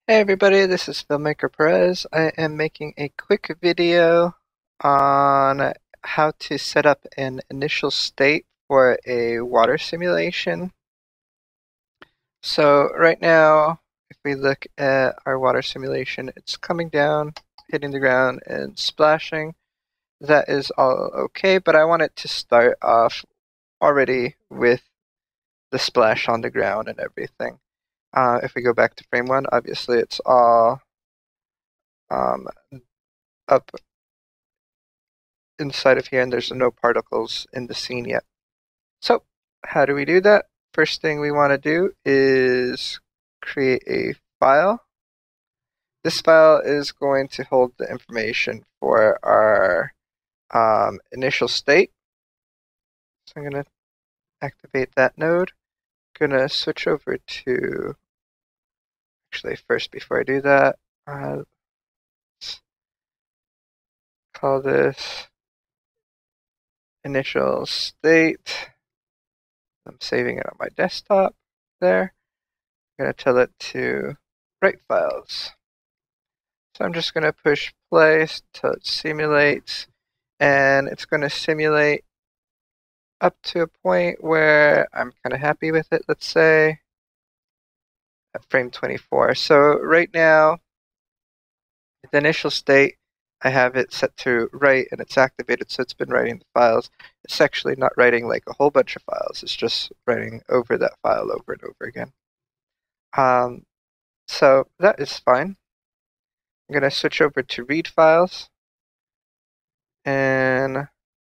Hey everybody, this is Filmmaker Perez. I am making a quick video on how to set up an initial state for a water simulation. So right now, if we look at our water simulation, it's coming down, hitting the ground, and splashing. That is all okay, but I want it to start off already with the splash on the ground and everything. If we go back to frame one, obviously it's all um, up inside of here, and there's no particles in the scene yet. So how do we do that? First thing we want to do is create a file. This file is going to hold the information for our initial state. So I'm going to activate that node. I'm going to switch over to, actually first before I do that, let's call this initial state. I'm saving it on my desktop there. I'm going to tell it to write files. So I'm just going to push play until it simulates, and it's going to simulate up to a point where I'm kind of happy with it, let's say, at frame 24. So right now, the initial state, I have it set to write, and it's activated, so it's been writing the files. It's actually not writing like a whole bunch of files, it's just writing over that file over and over again. So that is fine. I'm going to switch over to read files and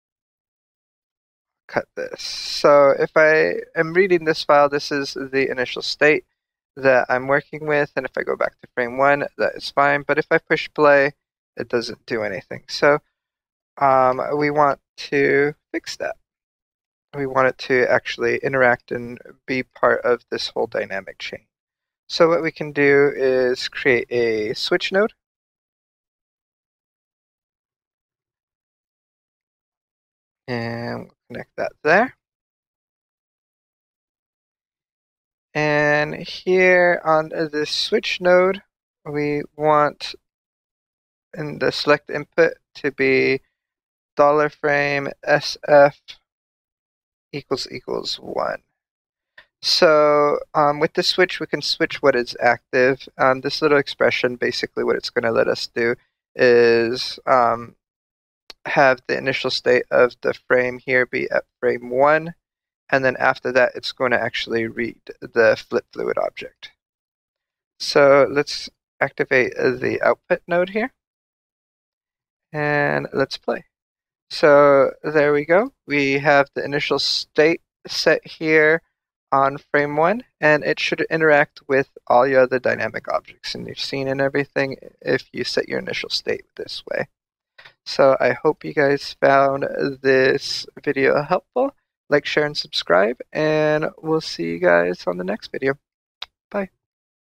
cut this. So if I am reading this file, this is the initial state that I'm working with, and if I go back to frame one, that is fine. But if I push play, it doesn't do anything. So we want to fix that. We want it to actually interact and be part of this whole dynamic chain. So what we can do is create a switch node. And we'll connect that there. And here on the switch node, we want in the select input to be $frame SF equals 1. So with the switch, we can switch what is active. This little expression, basically what it's going to let us do is have the initial state of the frame here be at frame 1, and then after that it's going to actually read the flip fluid object. So let's activate the output node here, and let's play. So there we go. We have the initial state set here on frame 1, and it should interact with all your other dynamic objects in your scene and everything if you set your initial state this way. So I hope you guys found this video helpful. Like, share, and subscribe, and we'll see you guys on the next video.